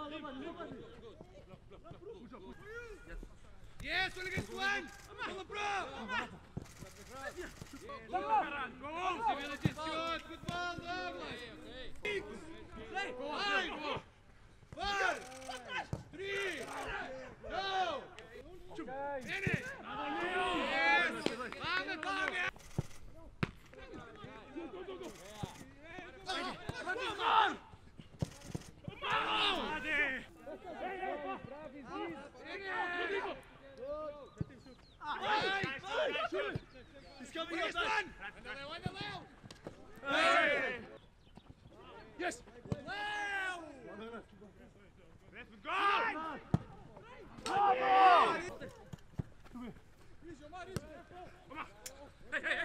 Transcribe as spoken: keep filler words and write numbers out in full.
Yes, one against one! Come on, bro! Go! Good ball, lovely! Five! Five! Three! Go! Finish! Yes! Πάμε, πάμε! He's coming up. Yes. Go. Come on. Hey, hey, hey.